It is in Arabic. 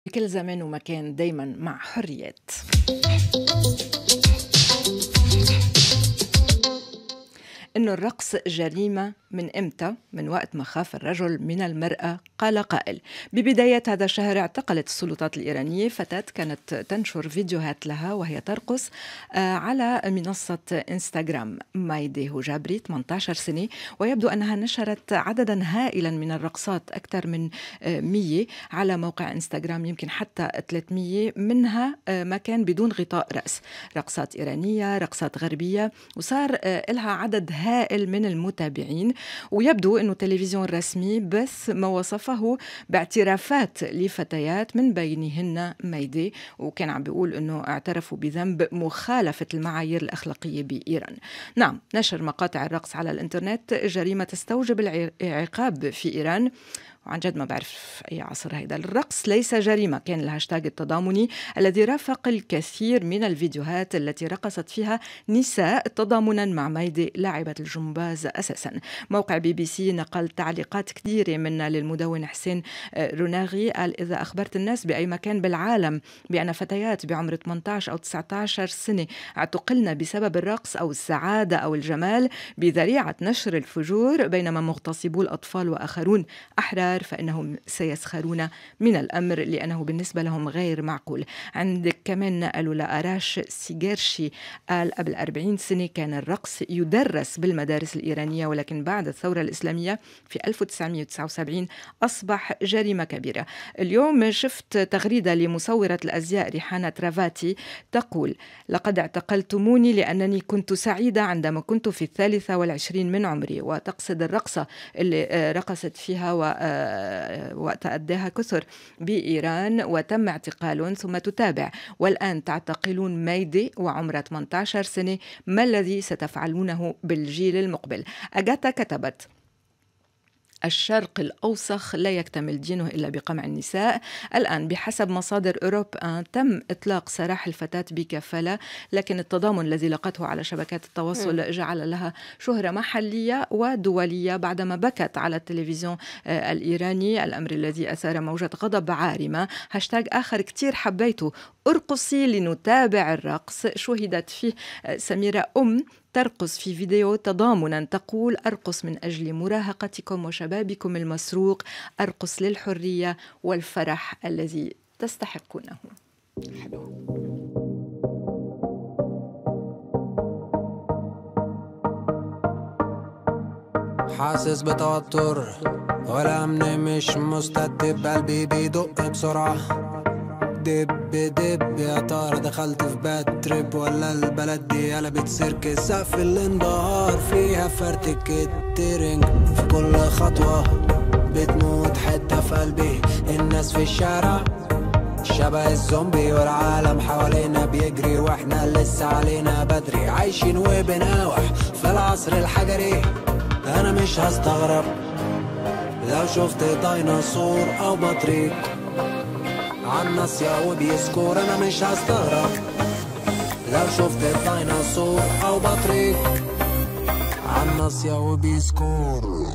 بكل زمان ومكان دايما مع حريات. إنه الرقص جريمة من إمتى؟ من وقت ما خاف الرجل من المرأة، قال قائل. ببداية هذا الشهر اعتقلت السلطات الإيرانية فتاة كانت تنشر فيديوهات لها وهي ترقص على منصة إنستغرام. مايدي هجابري 18 سنة، ويبدو أنها نشرت عددا هائلا من الرقصات، أكثر من 100 على موقع إنستغرام، يمكن حتى 300 منها ما كان بدون غطاء رأس. رقصات إيرانية، رقصات غربية، وصار لها عدد هائل من المتابعين. ويبدو أنه التلفزيون الرسمي بث ما وصفه باعترافات لفتيات من بينهن مايدي، وكان عم بيقول أنه اعترفوا بذنب مخالفة المعايير الأخلاقية بإيران. نعم، نشر مقاطع الرقص على الإنترنت جريمة تستوجب العقاب في إيران، وعن جد ما بعرف أي عصر هيدا. الرقص ليس جريمة كان الهاشتاج التضامني الذي رافق الكثير من الفيديوهات التي رقصت فيها نساء تضامنا مع مايدي لاعبة الجمباز أساسا. موقع BBC نقل تعليقات كثيرة منها للمدون حسين روناغي، قال: إذا أخبرت الناس بأي مكان بالعالم بأن فتيات بعمر 18 أو 19 سنة اعتقلن بسبب الرقص أو السعادة أو الجمال بذريعة نشر الفجور، بينما مغتصبو الأطفال وآخرون أحرار، فإنهم سيسخرون من الأمر لأنه بالنسبة لهم غير معقول. عندك كمان نقلوا لأراش سيجيرشي، قال: قبل 40 سنة كان الرقص يدرس بالمدارس الإيرانية، ولكن بعد الثورة الإسلامية في 1979 أصبح جريمة كبيرة. اليوم شفت تغريدة لمصورة الأزياء ريحانة ترافاتي تقول: لقد اعتقلتموني لأنني كنت سعيدة عندما كنت في 23 من عمري، وتقصد الرقصة اللي رقصت فيها وقت أداها كثر بإيران وتم اعتقالهم، ثم تتابع والآن تعتقلون مايدي وعمرها 18 سنة، ما الذي ستفعلونه بالجيل المقبل؟ أغاتا كتبت: الشرق الأوسخ لا يكتمل دينه إلا بقمع النساء. الآن بحسب مصادر أوروب تم إطلاق سراح الفتاة بكفالة، لكن التضامن الذي لقته على شبكات التواصل جعل لها شهرة محلية ودولية بعدما بكت على التلفزيون الإيراني، الأمر الذي أثار موجة غضب عارمة. هاشتاج آخر كتير حبيته: ارقصي لنتابع الرقص، شهدت فيه سميرة ترقص في فيديو تضامنا، تقول: أرقص من أجل مراهقتكم وشبابكم المسروق، أرقص للحرية والفرح الذي تستحقونه. حلو. حاسس بتوتر والأمن مش مستتب، قلبي بيدق بسرعة دب دب. يا ترى دخلت في باد تريب ولا البلد دي قلبت سيرك؟ سقف الانبهار فيها فرتك الترنج، في كل خطوة بتموت حتة في قلبي. الناس في الشارع شبه الزومبي، والعالم حوالينا بيجري واحنا لسه علينا بدري، عايشين وبناوح في العصر الحجري. انا مش هستغرب لو شفت ديناصور او بطريق عالناصية وبيسكور، انا مش هستغرب لو شفت ديناصور او بطريق عالناصية وبيسكور.